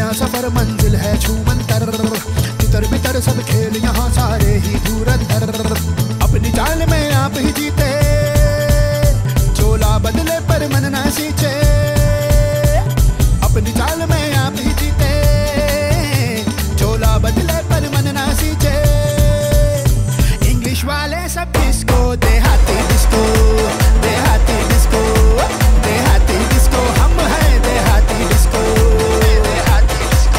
नया सफर मंजिल है छूमंतर, तितर बितर सब खेल यहाँ सारे ही धुरंधर। अपनी चाल में आप ही जीते, चोला बदले पर मन ना सींचे। अपनी चाल में आप ही जीते, चोला बदले पर मन ना सींचे। इंग्लिश वाले सब डिस्को, देहाती डिस्को, देहाती डिस्को, देहाती डिस्को, हम हैं देहाती डिस्को, देहाती डिस्को,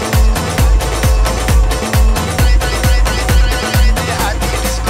देहाती डिस्को।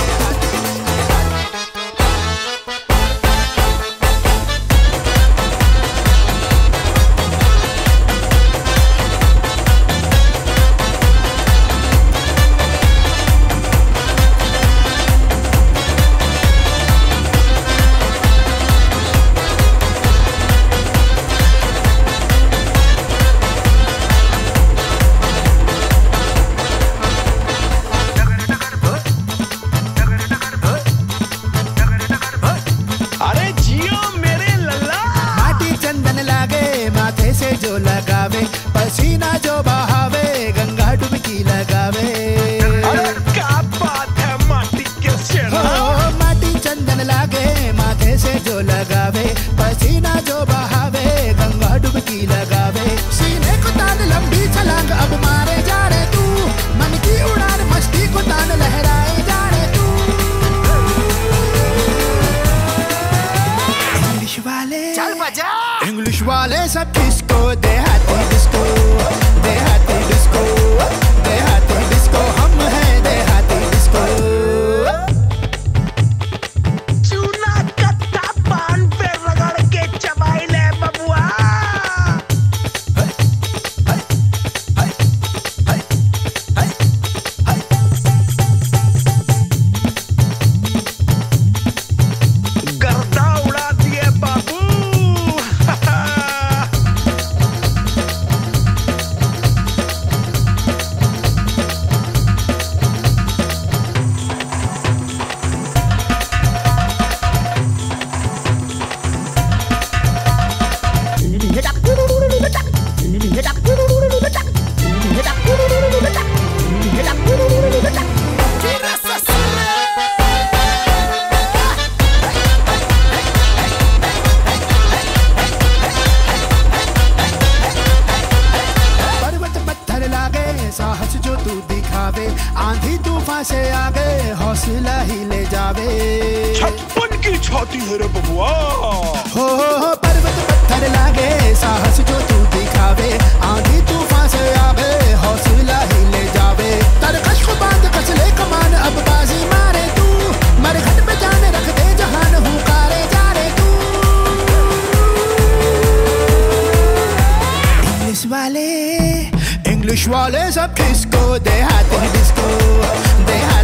से जो लगावे पसीना जो बहावे, गंगा डुबकी लगावे। क्या बात है माटी के शेरा। माटी चंदन लागे माथे से जो लगावे, पसीना जो बहावे, गंगा डुबकी लगावे। सीने को तान लंबी छलांग अब मारे जा रे तू, मन की उड़ान मस्ती को तान लहराए जा रे तू। इंग्लिश वाले चल बजा, इंग्लिश वाले सब डिस्को, देहाती डिस्को, देहाती डिस्को, देहाती डिस्को, हम हैं देहाती डिस्को। चूना कत्ता पान पे रगड़ के चबाई ले बबुआ। गर्दा उड़ा दिए बाबू। साहस जो तू दिखावे, आंधी तूफान से आगे हौसला ही ले जावे। 56 की छाती है रे बबुआ। हो पर्वत पत्थर लागे, साहस जो तू दिखावे, आंधी तूफान से आगे हौसला ही ले जावे। तरकश को बांध कस ले कमान, अब बाजी मारे तू, मरघट पे जाने रख दे जहान, हुकारे जा रे तू। इंग्लिश वाले सब डिस्को, देहाती डिस्को, देहाती